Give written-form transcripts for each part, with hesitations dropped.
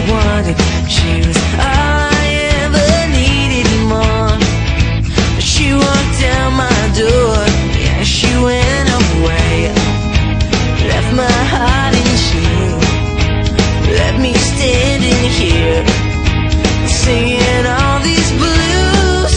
wanted. She was all I ever needed and more. She walked down my door, yeah, she went away. Left my heart in two. Left me standing here, singing all these blues.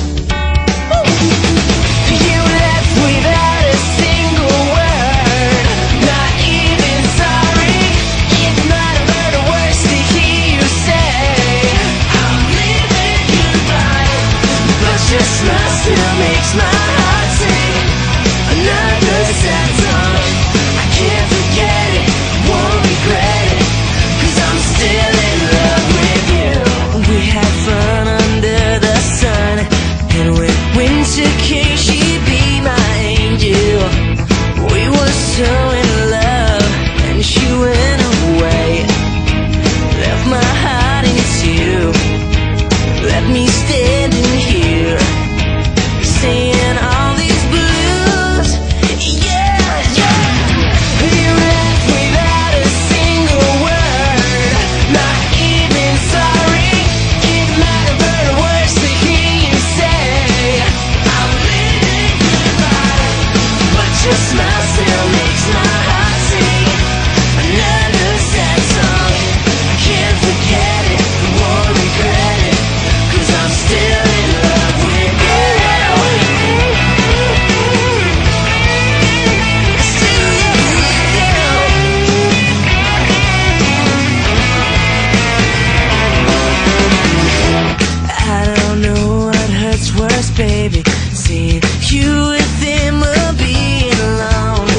You left without a single word, not even sorry. It might have hurt worse to hear you say, I'm leaving goodbye, but your smile still makes my heart sing. Another sad song, I can't forget it, won't regret it, 'cause I'm still in love with you. We had fun under the sun, and when winter came, she'd be my angel. We were so in love, and she went away. Left my heart in two. Left me standing here, saying all these blues. Yeah, yeah. You left without a single word, not even sorry. It might have hurt worse to hear you say, I'm leaving goodbye, but your smile still makes my heart sing. Another sad song, I can't forget it, won't regret it, 'cause I'm still in love with you. I don't know what hurts worse, baby, seeing you with him or being alone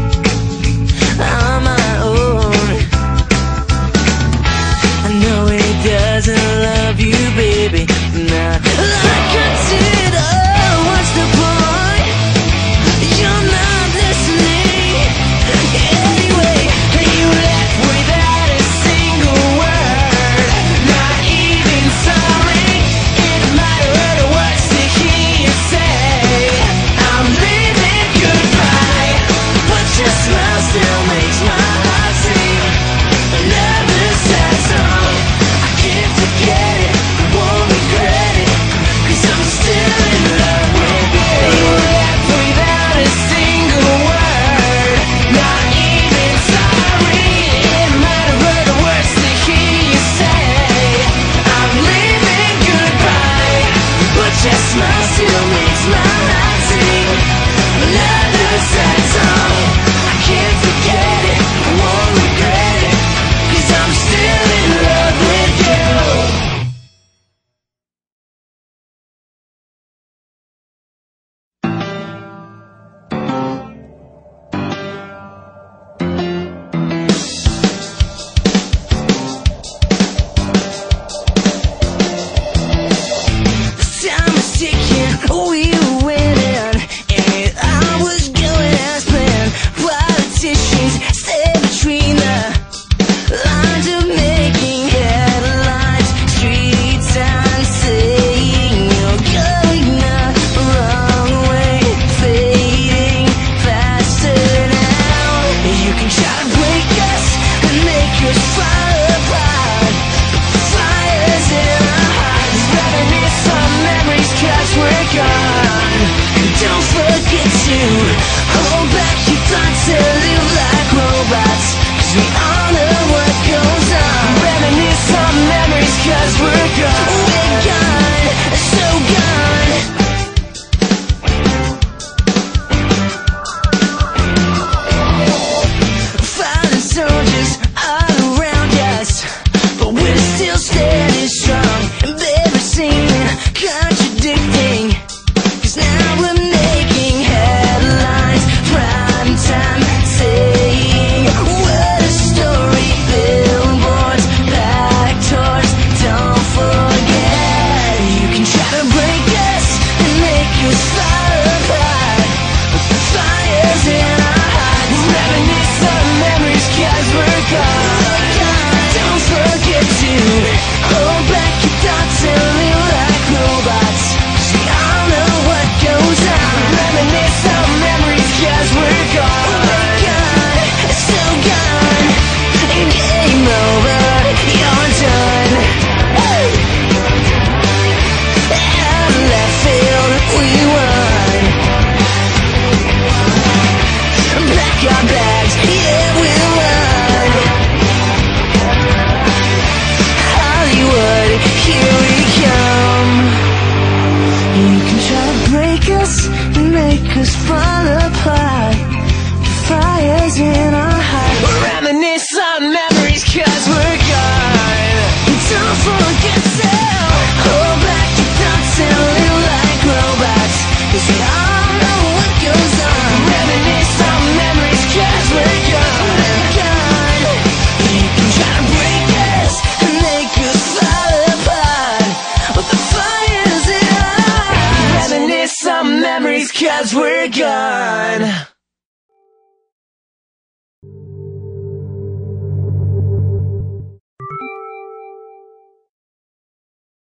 on my own. I know he doesn't love you, baby, not like I did. Oh, what's the point? You're not listening. Anyway, you left without a single word, not even sorry. It might have hurt worse to hear you say, I'm leaving goodbye, but your smile still makes my heart sing. Another sad song, I can't forget it, won't regret it, 'cause I'm still in love with you. You left without a single word, not even sorry. It might have hurt worse to hear you say, I'm leaving goodbye, but your smile still makes my heart sing. Another sad song, I can't forget it, won't regret it, 'cause I'm still in love with you. Time is ticking, You can try to break us and make us fall apart. The fire's in our hearts. We're reminisce on memories 'cause we're gone. Don't forget to hold back your thoughts and live like robots, 'cause we all know what goes on. Reminisce on memories 'cause we're gone. You can try to break us and make us fall apart, but the fire's in our hearts. Reminisce on memories 'cause we're gone.